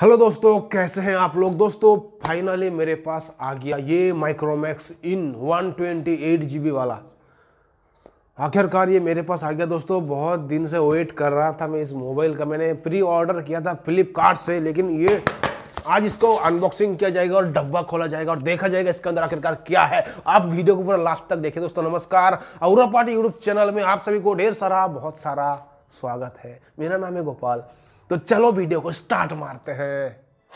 Hello दोस्तों, कैसे हैं आप लोग। दोस्तों फाइनली मेरे पास आ गया ये माइक्रोमैक्स इन 128 GB वाला। आखिरकार ये मेरे पास आ गया दोस्तों। बहुत दिन से वेट कर रहा था मैं इस मोबाइल का। मैंने प्री ऑर्डर किया था फ्लिपकार्ट से, लेकिन ये आज इसको अनबॉक्सिंग किया जाएगा और डब्बा खोला जाएगा और देखा जाएगा इसके अंदर आखिरकार क्या है। आप वीडियो को पूरा लास्ट तक देखें दोस्तों। नमस्कार, औरा पार्टी यूट्यूब चैनल में आप सभी को ढेर सारा बहुत सारा स्वागत है। मेरा नाम है गोपाल। तो चलो वीडियो को स्टार्ट मारते हैं।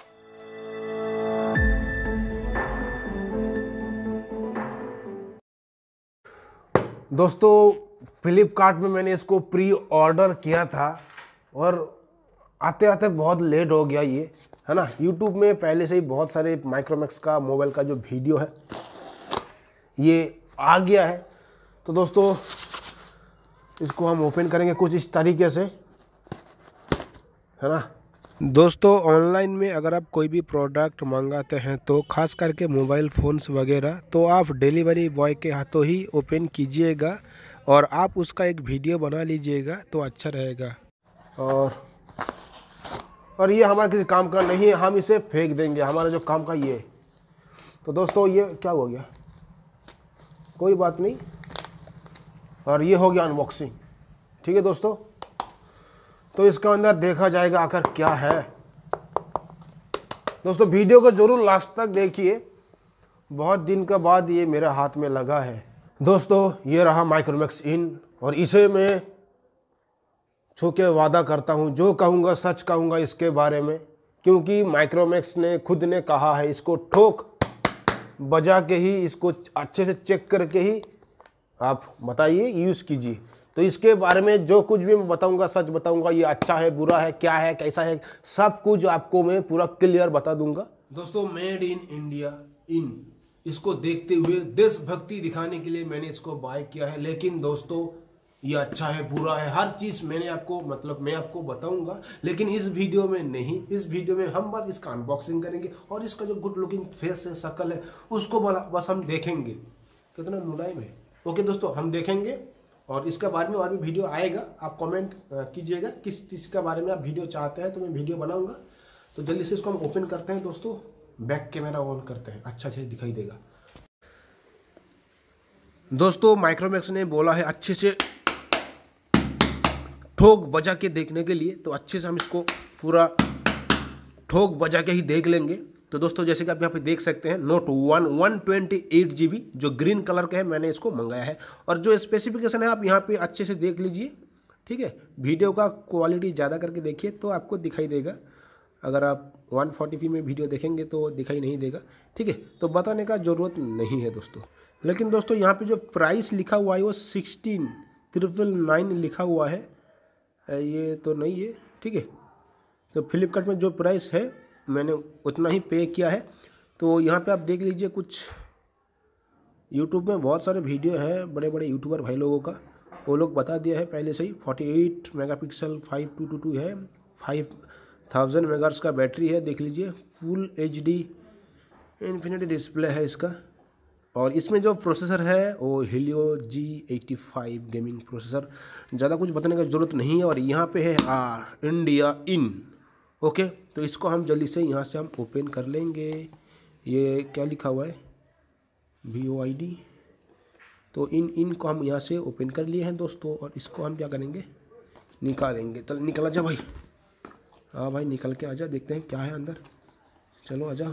दोस्तों फ्लिपकार्ट में मैंने इसको प्री ऑर्डर किया था और आते आते बहुत लेट हो गया ये, है ना। यूट्यूब में पहले से ही बहुत सारे माइक्रोमैक्स का मोबाइल का जो वीडियो है ये आ गया है। तो दोस्तों इसको हम ओपन करेंगे कुछ इस तरीके से, है ना। दोस्तों ऑनलाइन में अगर आप कोई भी प्रोडक्ट मंगाते हैं तो ख़ास करके मोबाइल फ़ोन्स वगैरह, तो आप डिलीवरी बॉय के हाथों ही ओपन कीजिएगा और आप उसका एक वीडियो बना लीजिएगा तो अच्छा रहेगा। और ये हमारा किसी काम का नहीं है, हम इसे फेंक देंगे। हमारा जो काम का ये है। तो दोस्तों ये क्या हो गया, कोई बात नहीं। और ये हो गया अनबॉक्सिंग, ठीक है दोस्तों। तो इसका अंदर देखा जाएगा आखिर क्या है। दोस्तों वीडियो को जरूर लास्ट तक देखिए, बहुत दिन के बाद ये मेरे हाथ में लगा है। दोस्तों ये रहा माइक्रोमैक्स इन, और इसे मैं छू के वादा करता हूँ जो कहूँगा सच कहूँगा इसके बारे में, क्योंकि माइक्रोमैक्स ने खुद ने कहा है इसको ठोक बजा के ही, इसको अच्छे से चेक करके ही आप बताइए, यूज़ कीजिए। तो इसके बारे में जो कुछ भी मैं बताऊंगा सच बताऊंगा। ये अच्छा है, बुरा है, क्या है, कैसा है, सब कुछ आपको मैं पूरा क्लियर बता दूंगा। दोस्तों मेड इन इंडिया इन, इसको देखते हुए देशभक्ति दिखाने के लिए मैंने इसको बाय किया है। लेकिन दोस्तों ये अच्छा है, बुरा है, हर चीज़ मैंने आपको मैं आपको बताऊंगा, लेकिन इस वीडियो में नहीं। इस वीडियो में हम बस इसका अनबॉक्सिंग करेंगे और इसका जो गुड लुकिंग फेस है, शक्ल है, उसको बस हम देखेंगे कितना मुलायम है। ओके दोस्तों, हम देखेंगे और इसके बारे में और भी वीडियो आएगा। आप कमेंट कीजिएगा किस चीज़ के बारे में आप वीडियो चाहते हैं, तो मैं वीडियो बनाऊंगा। तो जल्दी से इसको हम ओपन करते हैं दोस्तों। बैक कैमरा ऑन करते हैं, अच्छा दिखाई देगा। दोस्तों माइक्रोमैक्स ने बोला है अच्छे से ठोक बजा के देखने के लिए, तो अच्छे से हम इसको पूरा ठोक बजा के ही देख लेंगे। तो दोस्तों जैसे कि आप यहाँ पे देख सकते हैं, नोट 128 GB जो ग्रीन कलर का है, मैंने इसको मंगाया है। और जो स्पेसिफिकेशन है आप यहाँ पे अच्छे से देख लीजिए, ठीक है। वीडियो का क्वालिटी ज़्यादा करके देखिए तो आपको दिखाई देगा। अगर आप 140p में वीडियो देखेंगे तो दिखाई नहीं देगा, ठीक है। तो बताने का ज़रूरत नहीं है दोस्तों। लेकिन दोस्तों यहाँ पर जो प्राइस लिखा हुआ है वो 16,999 लिखा हुआ है, ये तो नहीं है, ठीक है। तो फ्लिपकार्ट में जो प्राइस है मैंने उतना ही पे किया है। तो यहाँ पे आप देख लीजिए, कुछ यूट्यूब में बहुत सारे वीडियो हैं बड़े बड़े यूट्यूबर भाई लोगों का, वो लोग बता दिया है पहले से ही। 48 मेगापिक्सल 5222 है, 5000 मेगाहर्ट्ज़ का बैटरी है, देख लीजिए। फुल HD इन्फिनिटी डिस्प्ले है इसका। और इसमें जो प्रोसेसर है वो Helio G85 गेमिंग प्रोसेसर। ज़्यादा कुछ बताने की ज़रूरत नहीं है। और यहाँ पे है इंडिया इन, ओके। तो इसको हम जल्दी से यहाँ से हम ओपन कर लेंगे। ये क्या लिखा हुआ है, VOID। तो इन को हम यहाँ से ओपन कर लिए हैं दोस्तों, और इसको हम क्या करेंगे, निकालेंगे। चल निकल आजा भाई, हाँ भाई निकल के आजा, देखते हैं क्या है अंदर। चलो आजा।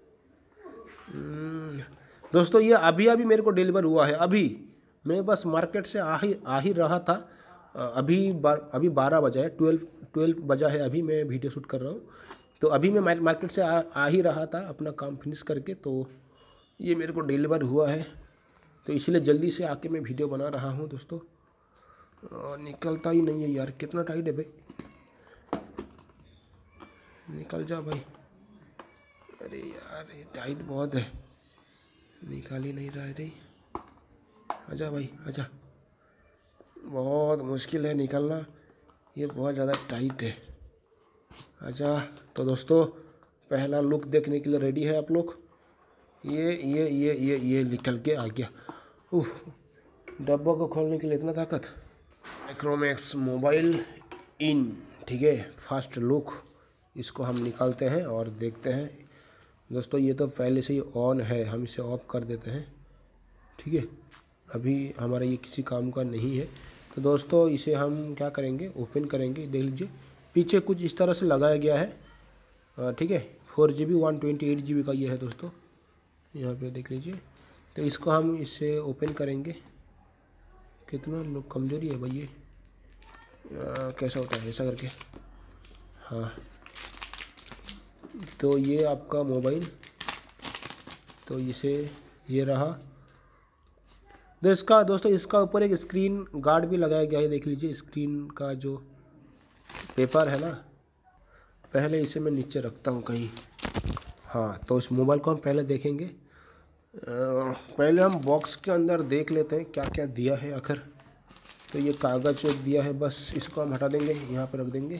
दोस्तों ये अभी मेरे को डिलीवर हुआ है। अभी मैं बस मार्केट से आ ही रहा था। अभी 12 बजा है, 12 बजा है अभी, मैं वीडियो शूट कर रहा हूँ। तो अभी मैं मार्केट से आ ही रहा था अपना काम फिनिश करके, तो ये मेरे को डिलीवर हुआ है। तो इसलिए जल्दी से आके मैं वीडियो बना रहा हूँ दोस्तों। निकलता ही नहीं है यार, कितना टाइट है भाई, निकल जा भाई। अरे यार ये टाइट बहुत है, निकाल ही नहीं रहा है रे। आजा भाई आजा, बहुत मुश्किल है निकालना, ये बहुत ज़्यादा टाइट है। आजा। तो दोस्तों पहला लुक देखने के लिए रेडी है आप लोग। ये निकल के आ गया। डब्बा को खोलने के लिए इतना ताकत। माइक्रोमैक्स मोबाइल इन, ठीक है, फर्स्ट लुक इसको हम निकालते हैं और देखते हैं दोस्तों। ये तो पहले से ही ऑन है, हम इसे ऑफ कर देते हैं, ठीक है। अभी हमारा ये किसी काम का नहीं है। तो दोस्तों इसे हम क्या करेंगे, ओपन करेंगे। देख लीजिए पीछे कुछ इस तरह से लगाया गया है, ठीक है। 4GB 128GB का ये है दोस्तों, यहाँ पे देख लीजिए। तो इसको हम इससे ओपन करेंगे। कितना लोग कमजोरी है भाई ये, कैसा होता है ऐसा करके। हाँ, तो ये आपका मोबाइल, तो इसे ये रहा। तो इसका दोस्तों इसका ऊपर एक स्क्रीन गार्ड भी लगाया गया है। देख लीजिए स्क्रीन का जो पेपर है ना, पहले इसे मैं नीचे रखता हूँ कहीं। हाँ, तो इस मोबाइल को हम पहले देखेंगे। पहले हम बॉक्स के अंदर देख लेते हैं क्या क्या दिया है आखिर। तो ये कागज़ जो दिया है बस इसको हम हटा देंगे, यहाँ पर रख देंगे।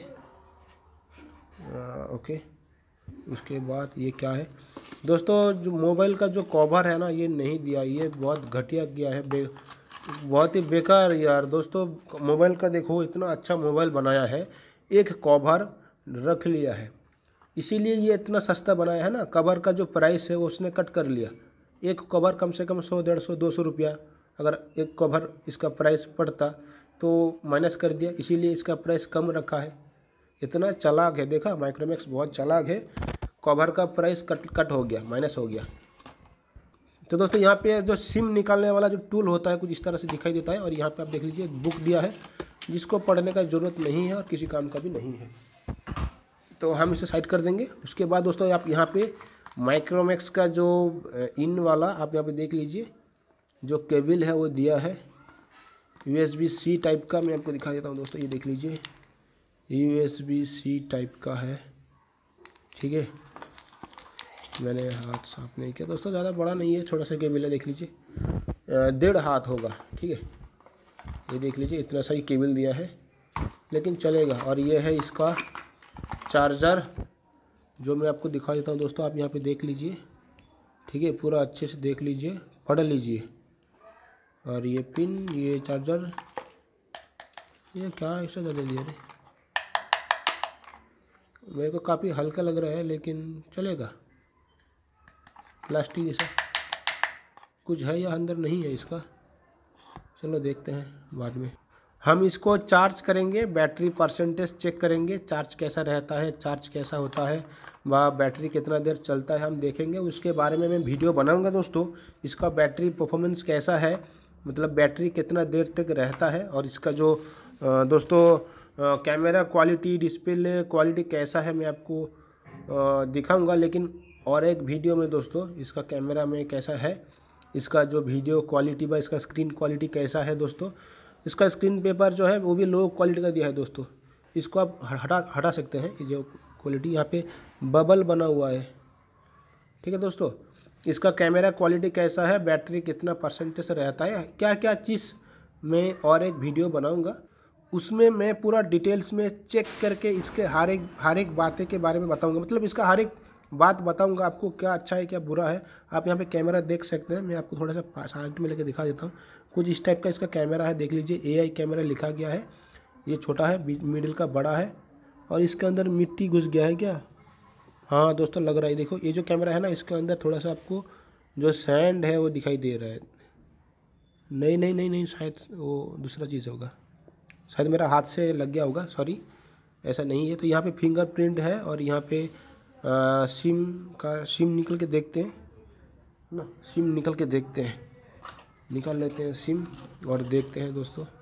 ओके, उसके बाद ये क्या है दोस्तों, जो मोबाइल का जो कवर है ना ये नहीं दिया, ये बहुत घटिया गया है, बहुत ही बेकार यार दोस्तों। मोबाइल का देखो इतना अच्छा मोबाइल बनाया है, एक कवर रख लिया है, इसीलिए ये इतना सस्ता बनाया है ना। कवर का जो प्राइस है वो उसने कट कर लिया। एक कवर कम से कम 100, 150, 200 रुपया अगर एक कवर इसका प्राइस पड़ता तो माइनस कर दिया, इसीलिए इसका प्राइस कम रखा है। इतना चालाक है, देखा माइक्रोमैक्स बहुत चालाक है। कवर का प्राइस कट हो गया, माइनस हो गया। तो दोस्तों यहाँ पे जो सिम निकालने वाला जो टूल होता है कुछ इस तरह से दिखाई देता है। और यहाँ पे आप देख लीजिए एक बुक दिया है जिसको पढ़ने का ज़रूरत नहीं है और किसी काम का भी नहीं है, तो हम इसे साइड कर देंगे। उसके बाद दोस्तों आप यहाँ पे माइक्रोमैक्स का जो इन वाला आप यहाँ पे देख लीजिए जो केबल है वो दिया है, USB-C टाइप का। मैं आपको दिखा देता हूँ दोस्तों, ये देख लीजिए USB-C टाइप का है, ठीक है। मैंने हाथ साफ नहीं किया दोस्तों, ज़्यादा बड़ा नहीं है, छोटा सा केबल है, देख लीजिए 1.5 हाथ होगा, ठीक है। ये देख लीजिए इतना सा ही केबल दिया है लेकिन चलेगा। और ये है इसका चार्जर जो मैं आपको दिखा देता हूँ दोस्तों, आप यहाँ पे देख लीजिए, ठीक है, पूरा अच्छे से देख लीजिए, पढ़ लीजिए। और ये पिन, ये चार्जर, ये क्या ऐसा ज़्यादा दिया रे, मेरे को काफ़ी हल्का लग रहा है लेकिन चलेगा। प्लास्टिक ऐसा कुछ है या अंदर नहीं है इसका, चलो देखते हैं बाद में। हम इसको चार्ज करेंगे, बैटरी परसेंटेज चेक करेंगे, चार्ज कैसा रहता है, चार्ज कैसा होता है, वह बैटरी कितना देर चलता है हम देखेंगे। उसके बारे में मैं वीडियो बनाऊंगा दोस्तों। इसका बैटरी परफॉर्मेंस कैसा है, मतलब बैटरी कितना देर तक रहता है, और इसका जो दोस्तों कैमरा क्वालिटी, डिस्प्ले क्वालिटी कैसा है मैं आपको दिखाऊंगा। लेकिन और एक वीडियो में दोस्तों इसका कैमरा में कैसा है, इसका जो वीडियो क्वालिटी व इसका स्क्रीन क्वालिटी कैसा है दोस्तों। इसका स्क्रीन पेपर जो है वो भी लो क्वालिटी का दिया है दोस्तों, इसको आप हटा सकते हैं। ये जो क्वालिटी यहाँ पे बबल बना हुआ है, ठीक है दोस्तों। इसका कैमरा क्वालिटी कैसा है, बैटरी कितना परसेंटेज रहता है, क्या क्या चीज़ मैं और एक वीडियो बनाऊंगा, उसमें मैं पूरा डिटेल्स में चेक करके इसके हर एक बातें के बारे में बताऊंगा। मतलब इसका हर एक बात बताऊंगा आपको, क्या अच्छा है क्या बुरा है। आप यहाँ पे कैमरा देख सकते हैं, मैं आपको थोड़ा सा साइड में लेके दिखा देता हूँ। कुछ इस टाइप का इसका कैमरा है, देख लीजिए AI कैमरा लिखा गया है। ये छोटा है, मिडिल का बड़ा है, और इसके अंदर मिट्टी घुस गया है क्या, हाँ दोस्तों लग रहा है। देखो ये जो कैमरा है ना, इसके अंदर थोड़ा सा आपको जो सैंड है वो दिखाई दे रहा है। नहीं नहीं नहीं नहीं, शायद वो दूसरा चीज़ होगा, शायद मेरा हाथ से लग गया होगा, सॉरी, ऐसा नहीं है। तो यहाँ पे फिंगरप्रिंट है, और यहाँ पे सिम निकल के देखते हैं ना, सिम निकल के देखते हैं, निकाल लेते हैं सिम और देखते हैं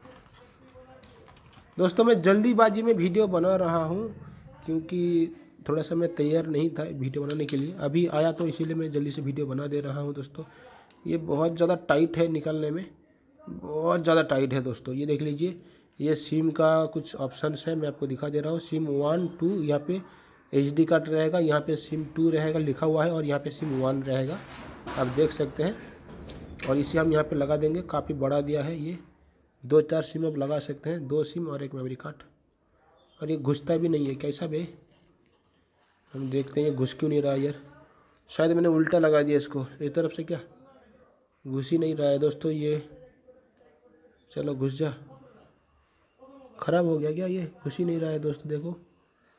दोस्तों मैं जल्दीबाजी में वीडियो बना रहा हूँ क्योंकि थोड़ा सा मैं तैयार नहीं था वीडियो बनाने के लिए, अभी आया तो इसीलिए मैं जल्दी से वीडियो बना दे रहा हूँ दोस्तों। ये बहुत ज़्यादा टाइट है, निकालने में बहुत ज़्यादा टाइट है दोस्तों। ये देख लीजिए, ये सिम का कुछ ऑप्शंस है, मैं आपको दिखा दे रहा हूँ। सिम 1, 2, यहाँ पे HD कार्ड रहेगा, यहाँ पे सिम 2 रहेगा लिखा हुआ है, और यहाँ पे सिम 1 रहेगा, आप देख सकते हैं। और इसे हम यहाँ पे लगा देंगे, काफ़ी बड़ा दिया है ये, 2-4 सिम आप लगा सकते हैं, 2 सिम और एक मेमोरी कार्ड। और ये घुसता भी नहीं है, कैसा बे, हम देखते हैं ये घुस क्यों नहीं रहा यार, शायद मैंने उल्टा लगा दिया इसको, इस तरफ से क्या घुस ही नहीं रहा है दोस्तों ये। चलो घुस जा, ख़राब हो गया क्या, ये घुस ही नहीं रहा है दोस्तों। देखो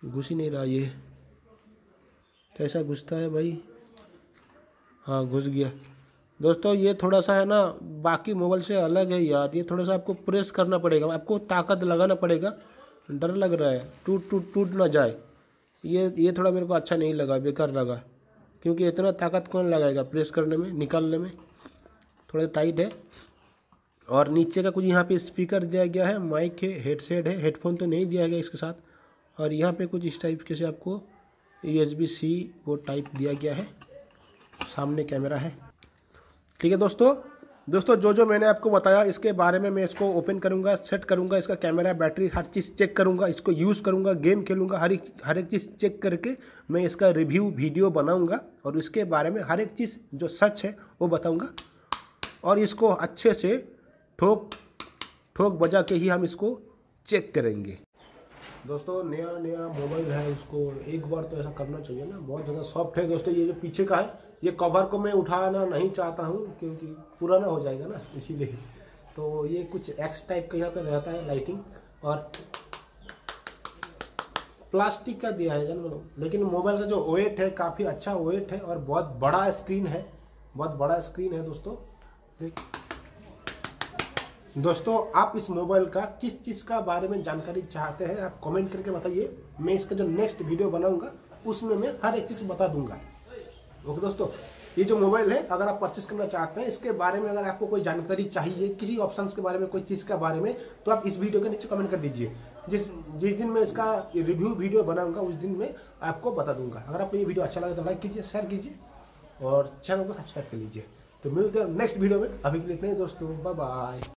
घुस ही नहीं रहा ये, कैसा घुसता है भाई। हाँ घुस गया। दोस्तों ये थोड़ा सा है ना बाकी मोबाइल से अलग है यार, ये थोड़ा सा आपको प्रेस करना पड़ेगा, आपको ताकत लगाना पड़ेगा। डर लग रहा है टूट ना जाए। ये थोड़ा मेरे को अच्छा नहीं लगा, बेकार लगा, क्योंकि इतना ताकत कौन लगाएगा प्रेस करने में, निकालने में, थोड़ा टाइट है। और नीचे का कुछ यहाँ पे स्पीकर दिया गया है, माइक है, हेडसेट है, हेडफोन तो नहीं दिया गया इसके साथ। और यहाँ पे कुछ इस टाइप के से आपको USB-C वो टाइप दिया गया है। सामने कैमरा है। ठीक है दोस्तों जो मैंने आपको बताया इसके बारे में मैं इसको ओपन करूँगा, सेट करूँगा, इसका कैमरा, बैटरी, हर चीज़ चेक करूँगा, इसको यूज़ करूँगा, गेम खेलूँगा, हर एक चीज़ चेक करके मैं इसका रिव्यू वीडियो बनाऊँगा और इसके बारे में हर एक चीज़ जो सच है वो बताऊँगा। और इसको अच्छे से ठोक बजा के ही हम इसको चेक करेंगे। दोस्तों नया मोबाइल है, इसको एक बार तो ऐसा करना चाहिए ना, बहुत ज़्यादा सॉफ्ट है दोस्तों। ये जो पीछे का है ये कवर को मैं उठाना नहीं चाहता हूँ क्योंकि पुराना हो जाएगा ना, इसीलिए। तो ये कुछ एक्स टाइप का यहाँ पे रहता है लाइटिंग, और प्लास्टिक का दिया है जान, लेकिन मोबाइल का जो वेट है काफ़ी अच्छा वेट है और बहुत बड़ा स्क्रीन है, बहुत बड़ा स्क्रीन है दोस्तों। दोस्तों आप इस मोबाइल का किस चीज़ का बारे में जानकारी चाहते हैं आप कमेंट करके बताइए। मैं इसका जो नेक्स्ट वीडियो बनाऊंगा उसमें मैं हर एक चीज़ बता दूंगा। ओके दोस्तों, ये जो मोबाइल है अगर आप परचेस करना चाहते हैं, इसके बारे में अगर आपको कोई जानकारी चाहिए, किसी ऑप्शंस के बारे में, कोई चीज़ के बारे में, तो आप इस वीडियो के नीचे कमेंट कर दीजिए। जिस दिन मैं इसका रिव्यू वीडियो बनाऊंगा उस दिन मैं आपको बता दूंगा। अगर आपको ये वीडियो अच्छा लगे तो लाइक कीजिए, शेयर कीजिए और चैनल को सब्सक्राइब कर लीजिए। तो मिलते हैं नेक्स्ट वीडियो में, अभी के लिए इतना ही दोस्तों, बाय बाय।